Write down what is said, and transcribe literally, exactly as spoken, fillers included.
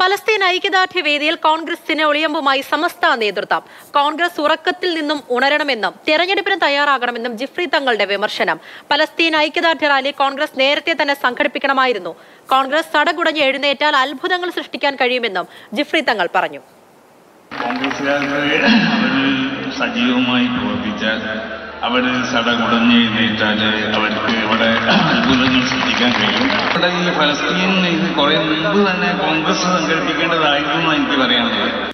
Palestine ഐക്യദാർഢ്യ വേദിയിൽ കോൺഗ്രസിന് ഒളിയമ്പുമായി സമസ്ത നേതൃത്വം. കോൺഗ്രസ് ഉറക്കത്തിൽ നിന്നും ഉണരണമെന്നും തെരഞ്ഞെടുപ്പിന് തയ്യാറാകണമെന്നും ജിഫ്രി തങ്ങളുടെ വിമർശനം. പലസ്തീൻ ഐക്യദാർഢ്യ റാലി കോൺഗ്രസ് നേരത്തെ തന്നെ സംഘടിപ്പിക്കണമായിരുന്നു. കോൺഗ്രസ് സടകുടഞ്ഞ് എഴുന്നേറ്റാൽ അത്ഭുതങ്ങൾ സൃഷ്ടിക്കാൻ കഴിയുമെന്നും ജിഫ്രി തങ്ങൾ പറഞ്ഞു. സജീവമായി പ്രവർത്തിച്ചാൽ അവർ സടകുടഞ്ഞ് എഴുന്നേറ്റാൽ അവർക്ക് ഇവിടെ അത്ഭുതങ്ങൾ സൃഷ്ടിക്കാൻ കഴിയും. ഇവിടെ ഈ ഫലസ്തീൻ ഇത് കുറെ മുമ്പ് തന്നെ കോൺഗ്രസ് സംഘടിപ്പിക്കേണ്ടതായിരുന്നു എനിക്ക് പറയാനുള്ളത്.